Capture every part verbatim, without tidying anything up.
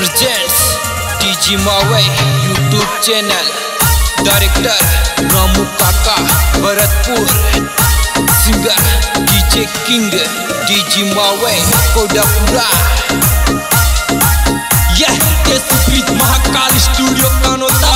presents DJ Mave YouTube channel. Director Ramu Kaka Bharatpur, singer DJ king DJ Mave Kodapura. यह केसुप्रीत Mahakal studio Kanota.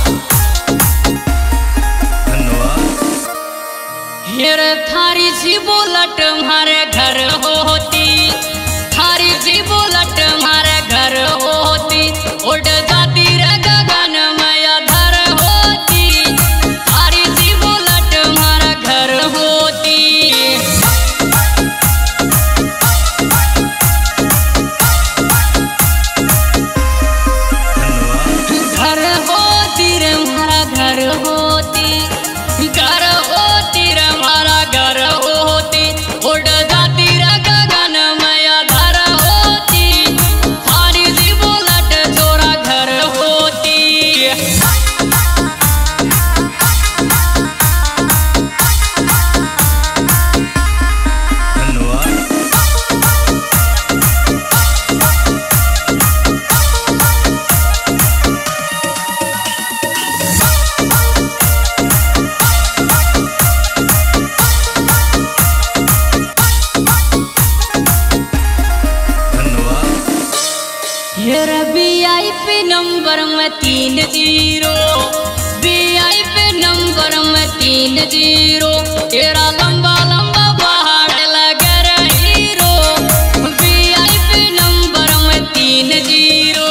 हेरे थारी सी बोलट मारे घर होती, थारी सी बोलट मारे घर होती, उड़ जाती रे गगन में धर होती, थारी सी बोलट मारे घर होती। घर होती रे मारा घर होती, घर होती रे मारा घर होती, उड़ जाती रे गगन में धर होती, थारी सी बोलट चोरा घर होती। हेरे वी आई पी नंबर में तीन zero, V I P number में तीन जीरो, तेरा लंबा लंबा पहाड़ लगे रे hero, V I P number में तीन जीरो।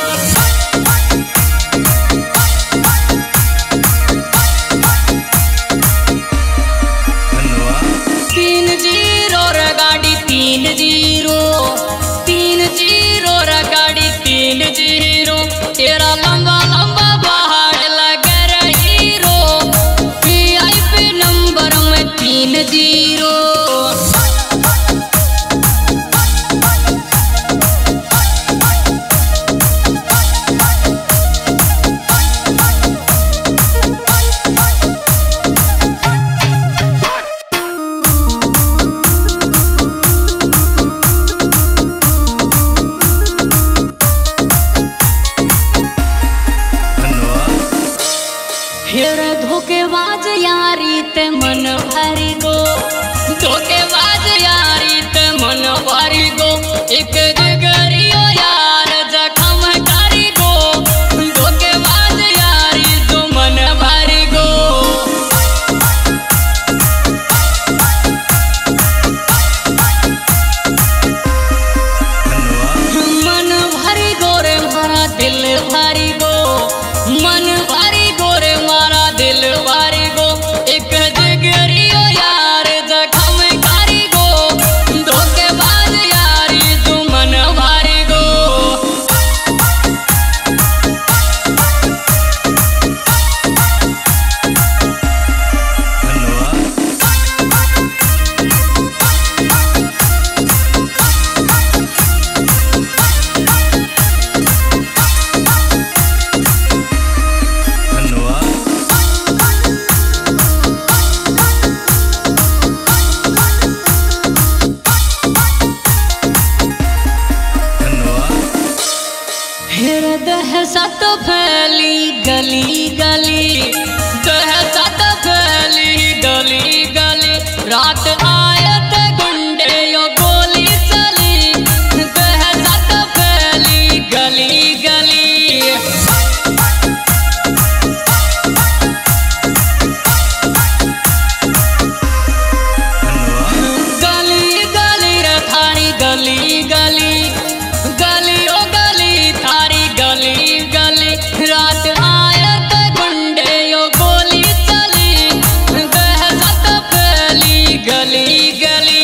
तीन जीरो रे गाड़ी तीन जीरो, तीन जीरो रे गाड़ी तीन जीरो, तेरा लंबा लंबा पहाड़ लगे रे hero, V I P number में तीन जीरो। हेरे धोखेबाज यारी ते मन भरी गो, धोखेबाज यारी ते मन भरी गो, एक जिगरियो यार जखम करी गो, धोखेबाज यारी तो मन भरी गो। मन भरी गो रे मारा दिल भरी गो, मन भरी गो रे मारा दिल भरी गो, एक जिगरियो यार जखम करी गो, धोखेबाज यारी तू मन भरी गो। हेरे दहशत फैली गली गली, दहशत फैली गली गली, रात आए थे गुंडे यो गोली चली, दहशत फैली गली गली। गली गली रे थारी गली गली, गली ओ गली थारी गली गली, रात आए थे गुंडे यो गोली चली, दहशत फैली गली गली।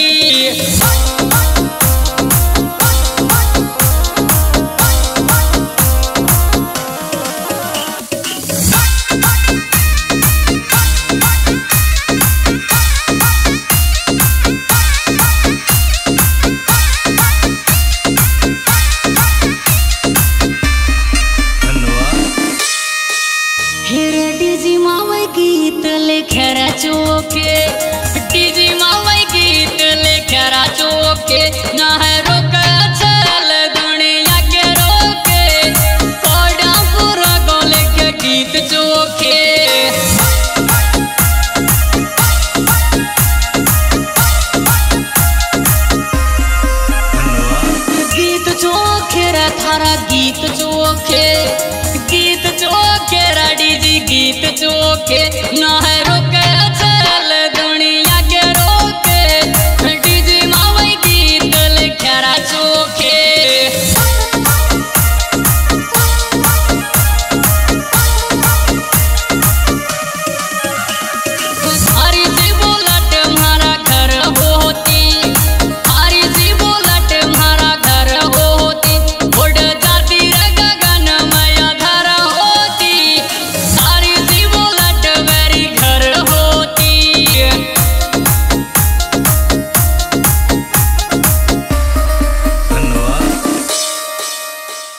के ना है